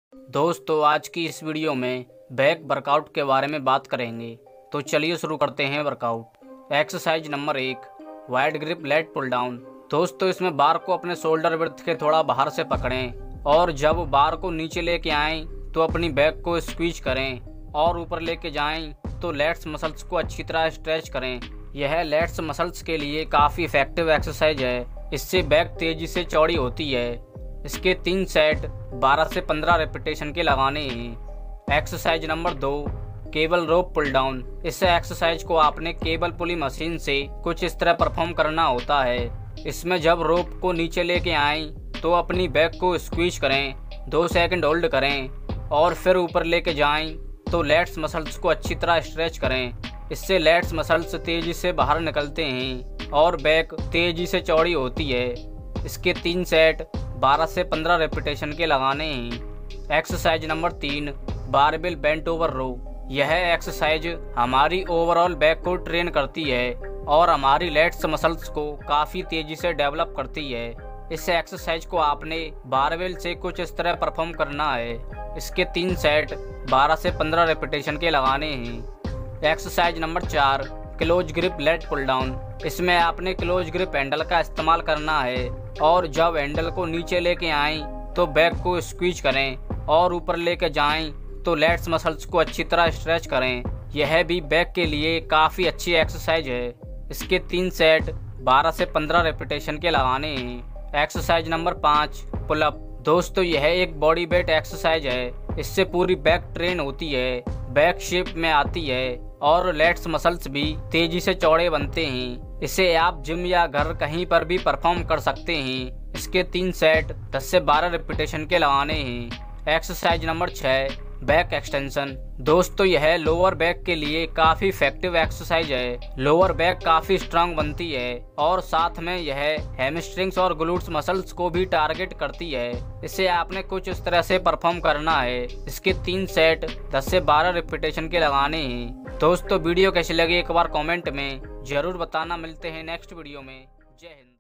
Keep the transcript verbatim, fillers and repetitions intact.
दोस्तों आज की इस वीडियो में बैक वर्कआउट के बारे में बात करेंगे। तो चलिए शुरू करते हैं वर्कआउट। एक्सरसाइज नंबर एक, wide grip lat pull down. दोस्तों इसमें बार को अपने शोल्डर विड्थ के थोड़ा बाहर से पकड़ें और जब बार को नीचे लेके आएं तो अपनी बैक को स्क्वीज करें और ऊपर लेके जाएं तो लेट्स मसल्स को अच्छी तरह स्ट्रेच करें। यह लेट्स मसल्स के लिए काफ़ी इफेक्टिव एक्सरसाइज है। इससे बैक तेजी से चौड़ी होती है। इसके तीन सेट बारह से पंद्रह रेपिटेशन के लगाने हैं। एक्सरसाइज नंबर दो, केबल रोप पुल डाउन। इस एक्सरसाइज को आपने केबल पुली मशीन से कुछ इस तरह परफॉर्म करना होता है। इसमें जब रोप को नीचे लेके आएं तो अपनी बैक को स्क्वीज करें, दो सेकंड होल्ड करें और फिर ऊपर लेके जाएं तो लेट्स मसल्स को अच्छी तरह स्ट्रेच करें। इससे लेट्स मसल्स तेजी से बाहर निकलते हैं और बैक तेजी से चौड़ी होती है। इसके तीन सेट बारह से पंद्रह रेपिटेशन के लगाने हैं। एक्सरसाइज नंबर तीन, बारबेल बेंट ओवर रो। यह एक्सरसाइज हमारी ओवरऑल बैक को ट्रेन करती है और हमारी लेट्स मसल्स को काफ़ी तेजी से डेवलप करती है। इस एक्सरसाइज को आपने बारबेल से कुछ इस तरह परफॉर्म करना है। इसके तीन सेट बारह से पंद्रह रेपिटेशन के लगाने हैं। एक्सरसाइज नंबर चार, close grip lat pull down. इसमें आपने क्लोज ग्रिप हैंडल का इस्तेमाल करना है और जब हैंडल को नीचे लेके आएं तो बैक को स्क्वीज करें और ऊपर लेके जाएं तो लेट्स मसल्स को अच्छी तरह स्ट्रेच करें। यह भी बैक के लिए काफ़ी अच्छी एक्सरसाइज है। इसके तीन सेट बारह से पंद्रह रेपिटेशन के लगाने हैं। एक्सरसाइज नंबर पाँच, पुलअप। दोस्तों यह एक बॉडी वेट एक्सरसाइज है। इससे पूरी बैक ट्रेन होती है, बैक शेप में आती है और लेट्स मसल्स भी तेजी से चौड़े बनते हैं। इसे आप जिम या घर कहीं पर भी परफॉर्म कर सकते हैं। इसके तीन सेट दस से बारह रेपिटेशन के लगाने हैं। एक्सरसाइज नंबर छः, बैक एक्सटेंशन। दोस्तों यह लोअर बैक के लिए काफ़ी इफेक्टिव एक्सरसाइज है। लोअर बैक काफ़ी स्ट्रांग बनती है और साथ में यह हैमस्ट्रिंग्स और ग्लूट्स मसल्स को भी टारगेट करती है। इसे आपने कुछ इस तरह से परफॉर्म करना है। इसके तीन सेट दस से बारह रेपिटेशन के लगाने हैं। दोस्तों वीडियो कैसी लगी एक बार कमेंट में ज़रूर बताना। मिलते हैं नेक्स्ट वीडियो में। जय हिंद।